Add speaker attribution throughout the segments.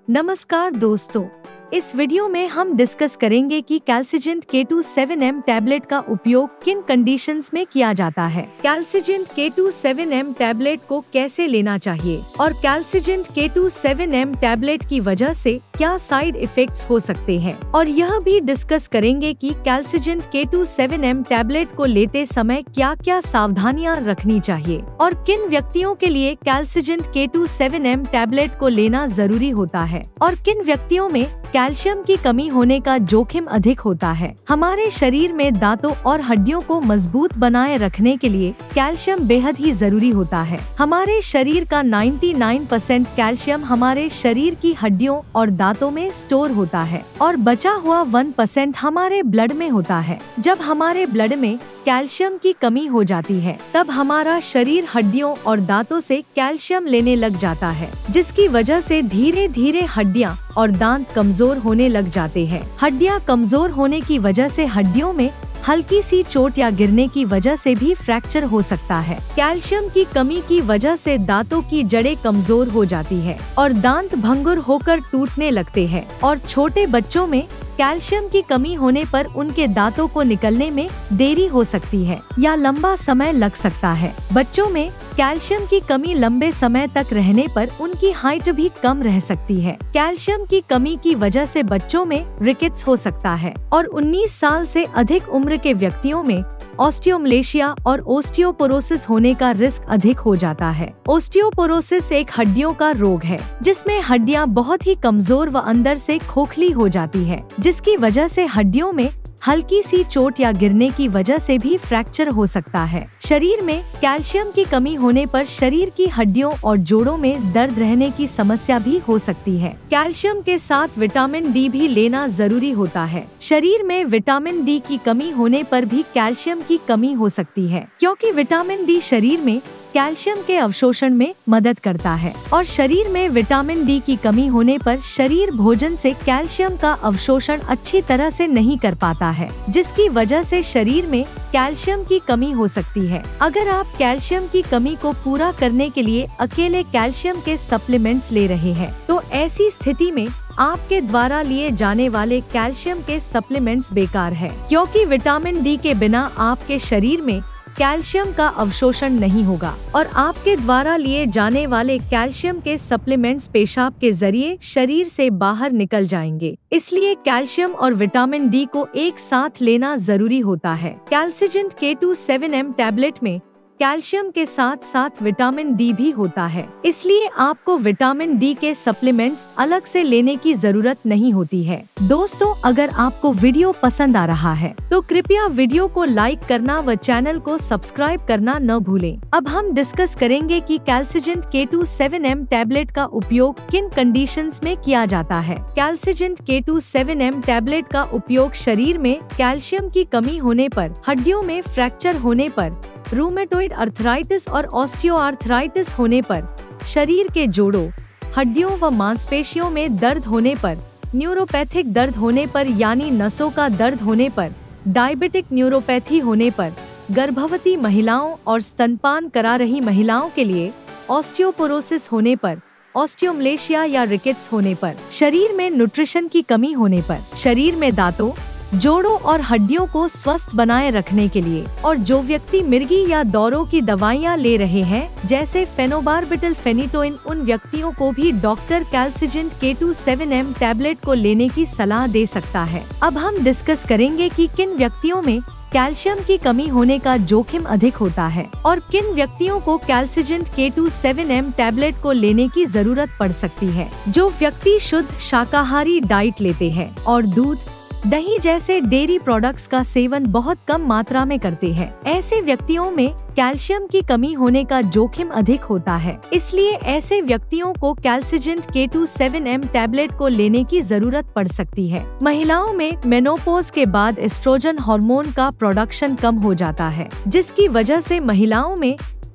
Speaker 1: नमस्कार दोस्तों, इस वीडियो में हम डिस्कस करेंगे कि कैल्सिजेंट K27M टैबलेट का उपयोग किन कंडीशंस में किया जाता है। कैल्सिजेंट K27M टैबलेट को कैसे लेना चाहिए और कैल्सिजेंट K27M टैबलेट की वजह से क्या साइड इफेक्ट्स हो सकते हैं, और यह भी डिस्कस करेंगे कि कैल्सिजेंट K27M टैबलेट को लेते समय क्या क्या सावधानियां रखनी चाहिए और किन व्यक्तियों के लिए कैल्सिजेंट K27M टैबलेट को लेना जरूरी होता है और किन व्यक्तियों में कैल्शियम की कमी होने का जोखिम अधिक होता है। हमारे शरीर में दांतों और हड्डियों को मजबूत बनाए रखने के लिए कैल्शियम बेहद ही जरूरी होता है। हमारे शरीर का 99% कैल्शियम हमारे शरीर की हड्डियों और दांतों में स्टोर होता है और बचा हुआ 1% हमारे ब्लड में होता है। जब हमारे ब्लड में कैल्शियम की कमी हो जाती है तब हमारा शरीर हड्डियों और दांतों से कैल्शियम लेने लग जाता है, जिसकी वजह से धीरे धीरे हड्डियां और दांत कमजोर होने लग जाते हैं। हड्डियां कमजोर होने की वजह से हड्डियों में हल्की सी चोट या गिरने की वजह से भी फ्रैक्चर हो सकता है। कैल्शियम की कमी की वजह से दांतों की जड़ें कमजोर हो जाती है और दांत भंगुर होकर टूटने लगते हैं, और छोटे बच्चों में कैल्शियम की कमी होने पर उनके दांतों को निकलने में देरी हो सकती है या लंबा समय लग सकता है। बच्चों में कैल्शियम की कमी लंबे समय तक रहने पर उनकी हाइट भी कम रह सकती है। कैल्शियम की कमी की वजह से बच्चों में रिकेट्स हो सकता है और 19 साल से अधिक उम्र के व्यक्तियों में ऑस्टियोमलेशिया और ओस्टियोपोरोसिस होने का रिस्क अधिक हो जाता है। ओस्टियोपोरोसिस एक हड्डियों का रोग है जिसमें हड्डियां बहुत ही कमजोर व अंदर से खोखली हो जाती है, जिसकी वजह से हड्डियों में हल्की सी चोट या गिरने की वजह से भी फ्रैक्चर हो सकता है। शरीर में कैल्शियम की कमी होने पर शरीर की हड्डियों और जोड़ों में दर्द रहने की समस्या भी हो सकती है। कैल्शियम के साथ विटामिन डी भी लेना जरूरी होता है। शरीर में विटामिन डी की कमी होने पर भी कैल्शियम की कमी हो सकती है, क्योंकि विटामिन डी शरीर में कैल्शियम के अवशोषण में मदद करता है, और शरीर में विटामिन डी की कमी होने पर शरीर भोजन से कैल्शियम का अवशोषण अच्छी तरह से नहीं कर पाता है, जिसकी वजह से शरीर में कैल्शियम की कमी हो सकती है। अगर आप कैल्शियम की कमी को पूरा करने के लिए अकेले कैल्शियम के सप्लीमेंट्स ले रहे हैं, तो ऐसी स्थिति में आपके द्वारा लिए जाने वाले कैल्शियम के सप्लीमेंट्स बेकार है, क्योंकि विटामिन डी के बिना आपके शरीर में कैल्शियम का अवशोषण नहीं होगा और आपके द्वारा लिए जाने वाले कैल्शियम के सप्लीमेंट्स पेशाब के जरिए शरीर से बाहर निकल जाएंगे। इसलिए कैल्शियम और विटामिन डी को एक साथ लेना जरूरी होता है। कैल्सिजेंट K27M टैबलेट में कैल्शियम के साथ साथ विटामिन डी भी होता है, इसलिए आपको विटामिन डी के सप्लीमेंट्स अलग से लेने की जरूरत नहीं होती है। दोस्तों, अगर आपको वीडियो पसंद आ रहा है तो कृपया वीडियो को लाइक करना व चैनल को सब्सक्राइब करना न भूलें। अब हम डिस्कस करेंगे कि कैल्सिजेंट K27M टैबलेट का उपयोग किन कंडीशंस में किया जाता है। कैल्सिजेंट K27M टैबलेट का उपयोग शरीर में कैल्शियम की कमी होने पर, हड्डियों में फ्रैक्चर होने पर, रूमेटोइड अर्थराइटिस और ऑस्टियोआर्थराइटिस होने पर, शरीर के जोड़ों, हड्डियों व मांसपेशियों में दर्द होने पर, न्यूरोपैथिक दर्द होने पर यानी नसों का दर्द होने पर, डायबिटिक न्यूरोपैथी होने पर, गर्भवती महिलाओं और स्तनपान करा रही महिलाओं के लिए ऑस्टियोपोरोसिस होने पर, ऑस्टियोमलेशिया या रिकेट्स होने पर, शरीर में न्यूट्रिशन की कमी होने पर, शरीर में दांतों, जोड़ों और हड्डियों को स्वस्थ बनाए रखने के लिए, और जो व्यक्ति मिर्गी या दौरों की दवाइयाँ ले रहे हैं जैसे फेनोबार्बिटल फेनिटोइन, उन व्यक्तियों को भी डॉक्टर कैल्सिजेंट K27M टैबलेट को लेने की सलाह दे सकता है। अब हम डिस्कस करेंगे कि किन व्यक्तियों में कैल्शियम की कमी होने का जोखिम अधिक होता है और किन व्यक्तियों को कैल्सिजेंट K27M टैबलेट को लेने की जरूरत पड़ सकती है। जो व्यक्ति शुद्ध शाकाहारी डाइट लेते हैं और दूध, दही जैसे डेयरी प्रोडक्ट्स का सेवन बहुत कम मात्रा में करते हैं, ऐसे व्यक्तियों में कैल्शियम की कमी होने का जोखिम अधिक होता है। इसलिए ऐसे व्यक्तियों को कैल्सिजेंट K27M टैबलेट को लेने की जरूरत पड़ सकती है। महिलाओं में मेनोपॉज के बाद एस्ट्रोजन हार्मोन का प्रोडक्शन कम हो जाता है, जिसकी वजह से महिलाओं में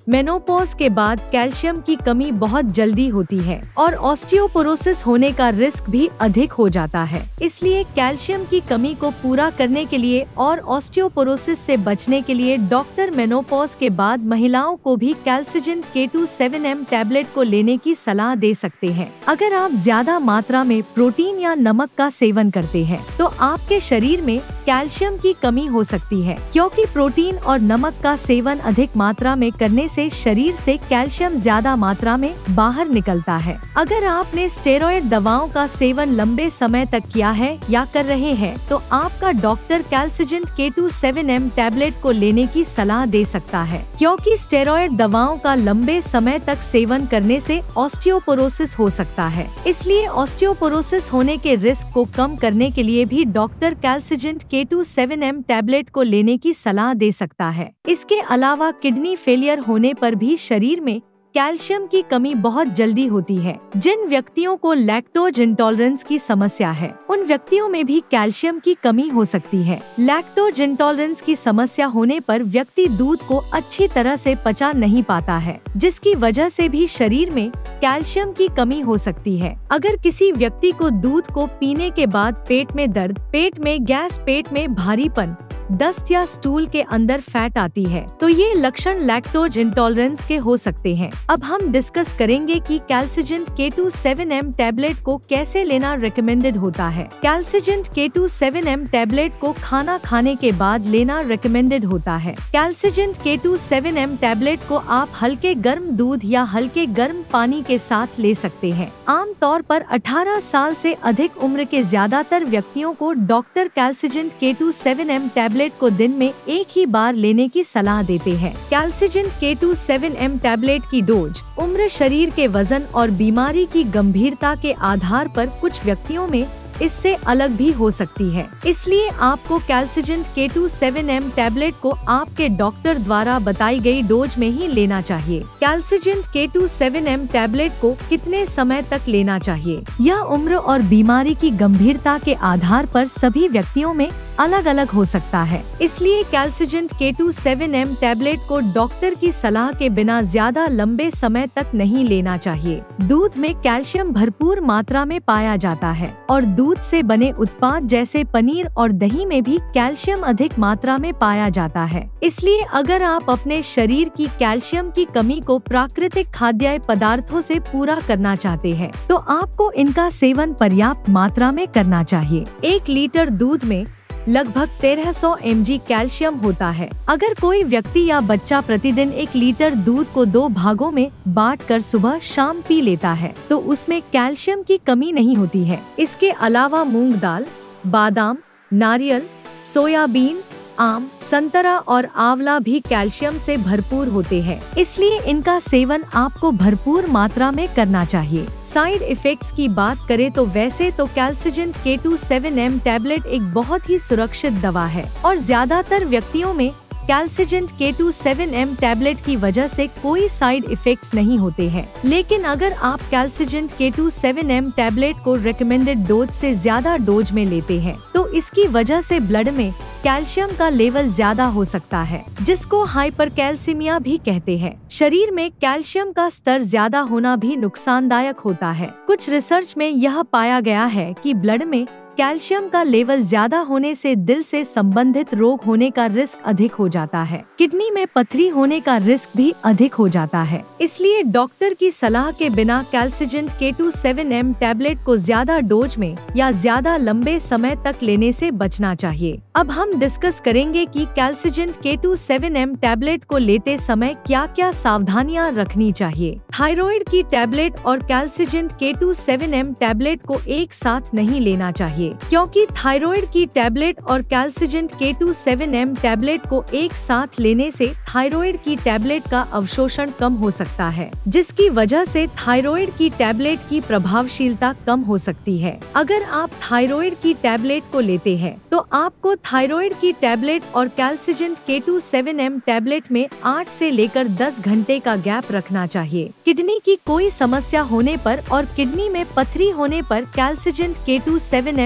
Speaker 1: मेनोपॉज के बाद कैल्शियम की कमी बहुत जल्दी होती है और ऑस्टियोपोरोसिस होने का रिस्क भी अधिक हो जाता है। इसलिए कैल्शियम की कमी को पूरा करने के लिए और ऑस्टियोपोरोसिस से बचने के लिए डॉक्टर मेनोपॉज के बाद महिलाओं को भी कैल्सिजेंट K27M टैबलेट को लेने की सलाह दे सकते हैं। अगर आप ज्यादा मात्रा में प्रोटीन या नमक का सेवन करते हैं तो आपके शरीर में कैल्शियम की कमी हो सकती है, क्योंकि प्रोटीन और नमक का सेवन अधिक मात्रा में करने से शरीर से कैल्शियम ज्यादा मात्रा में बाहर निकलता है। अगर आपने स्टेरॉयड दवाओं का सेवन लंबे समय तक किया है या कर रहे हैं तो आपका डॉक्टर कैल्सिजेंट K27M टैबलेट को लेने की सलाह दे सकता है, क्योंकि स्टेरॉयड दवाओं का लंबे समय तक सेवन करने से ऑस्टियोपोरोसिस हो सकता है। इसलिए ऑस्टियोपोरोसिस होने के रिस्क को कम करने के लिए भी डॉक्टर कैल्सिजेंट K27M टैबलेट को लेने की सलाह दे सकता है। इसके अलावा किडनी फेलियर होने पर भी शरीर में कैल्शियम की कमी बहुत जल्दी होती है। जिन व्यक्तियों को लैक्टोज इंटॉलरेंस की समस्या है उन व्यक्तियों में भी कैल्शियम की कमी हो सकती है। लैक्टोज इंटॉलरेंस की समस्या होने पर व्यक्ति दूध को अच्छी तरह से पचा नहीं पाता है, जिसकी वजह से भी शरीर में कैल्शियम की कमी हो सकती है। अगर किसी व्यक्ति को दूध को पीने के बाद पेट में दर्द, पेट में गैस, पेट में भारीपन, दस्त या स्टूल के अंदर फैट आती है तो ये लक्षण लैक्टोज इंटॉलरेंस के हो सकते हैं। अब हम डिस्कस करेंगे कि कैल्सिजेंट K27M टैबलेट को कैसे लेना रिकमेंडेड होता है। कैल्सिजेंट K27M टैबलेट को खाना खाने के बाद लेना रिकमेंडेड होता है। कैल्सिजेंट K27M टैबलेट को आप हल्के गर्म दूध या हल्के गर्म पानी के साथ ले सकते हैं। आमतौर पर 18 साल से अधिक उम्र के ज्यादातर व्यक्तियों को डॉक्टर कैल्सिजेंट K27M टैबलेट को दिन में एक ही बार लेने की सलाह देते हैं। कैल्सिजेंट K27M टैबलेट की डोज उम्र, शरीर के वजन और बीमारी की गंभीरता के आधार पर कुछ व्यक्तियों में इससे अलग भी हो सकती है। इसलिए आपको कैल्सिजेंट K27M टैबलेट को आपके डॉक्टर द्वारा बताई गई डोज में ही लेना चाहिए। कैल्सिजेंट K27M टैबलेट को कितने समय तक लेना चाहिए, यह उम्र और बीमारी की गंभीरता के आधार पर सभी व्यक्तियों में अलग अलग हो सकता है। इसलिए कैल्सिजेंट K27M टैबलेट को डॉक्टर की सलाह के बिना ज्यादा लंबे समय तक नहीं लेना चाहिए। दूध में कैल्शियम भरपूर मात्रा में पाया जाता है और दूध से बने उत्पाद जैसे पनीर और दही में भी कैल्शियम अधिक मात्रा में पाया जाता है। इसलिए अगर आप अपने शरीर की कैल्शियम की कमी को प्राकृतिक खाद्य पदार्थों से पूरा करना चाहते हैं तो आपको इनका सेवन पर्याप्त मात्रा में करना चाहिए। 1 लीटर दूध में लगभग 1300 mg कैल्शियम होता है। अगर कोई व्यक्ति या बच्चा प्रतिदिन 1 लीटर दूध को 2 भागों में बांटकर सुबह शाम पी लेता है तो उसमें कैल्शियम की कमी नहीं होती है। इसके अलावा मूंग दाल, बादाम, नारियल, सोयाबीन, आम, संतरा और आंवला भी कैल्शियम से भरपूर होते हैं। इसलिए इनका सेवन आपको भरपूर मात्रा में करना चाहिए। साइड इफेक्ट्स की बात करें तो वैसे तो कैल्सिजेंट K27M टैबलेट एक बहुत ही सुरक्षित दवा है और ज्यादातर व्यक्तियों में कैल्सिजेंट K27M टैबलेट की वजह से कोई साइड इफेक्ट्स नहीं होते हैं। लेकिन अगर आप कैल्सिजेंट K27M टैबलेट को रिकमेंडेड डोज से ज्यादा डोज में लेते हैं तो इसकी वजह से ब्लड में कैल्शियम का लेवल ज्यादा हो सकता है, जिसको हाइपरकैल्सीमिया भी कहते हैं। शरीर में कैल्शियम का स्तर ज्यादा होना भी नुकसानदायक होता है। कुछ रिसर्च में यह पाया गया है कि ब्लड में कैल्शियम का लेवल ज्यादा होने से दिल से संबंधित रोग होने का रिस्क अधिक हो जाता है। किडनी में पथरी होने का रिस्क भी अधिक हो जाता है। इसलिए डॉक्टर की सलाह के बिना कैल्सिजेंट K27M टैबलेट को ज्यादा डोज में या ज्यादा लंबे समय तक लेने से बचना चाहिए। अब हम डिस्कस करेंगे कि कैल्सिजेंट K27M टैबलेट को लेते समय क्या क्या सावधानियां रखनी चाहिए। थायराइड की टैबलेट और कैल्सिजेंट K27M टैबलेट को एक साथ नहीं लेना चाहिए, क्योंकि थायराइड की टैबलेट और कैल्सिजेंट K27M टैबलेट को एक साथ लेने से थायराइड की टैबलेट का अवशोषण कम हो सकता है, जिसकी वजह से थायराइड की टैबलेट की प्रभावशीलता कम हो सकती है। अगर आप थायराइड की टैबलेट को लेते हैं तो आपको थायराइड की टैबलेट और कैल्सिजेंट K27M टैबलेट में 8 से लेकर 10 घंटे का गैप रखना चाहिए। किडनी की कोई समस्या होने पर और किडनी में पथरी होने पर कैल्सिजेंट K27M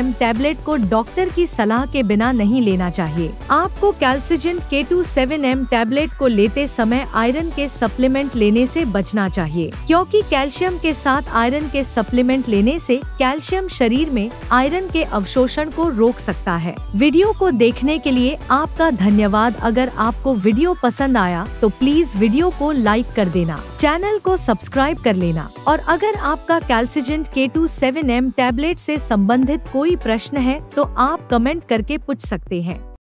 Speaker 1: 7M टैबलेट को डॉक्टर की सलाह के बिना नहीं लेना चाहिए। आपको कैल्सिजेंट K2 7M टैबलेट को लेते समय आयरन के सप्लीमेंट लेने से बचना चाहिए, क्योंकि कैल्शियम के साथ आयरन के सप्लीमेंट लेने से कैल्शियम शरीर में आयरन के अवशोषण को रोक सकता है। वीडियो को देखने के लिए आपका धन्यवाद। अगर आपको वीडियो पसंद आया तो प्लीज वीडियो को लाइक कर देना, चैनल को सब्सक्राइब कर लेना, और अगर आपका कैल्सिजेंट K2 7M टैबलेट से संबंधित कोई प्रश्न है तो आप कमेंट करके पूछ सकते हैं।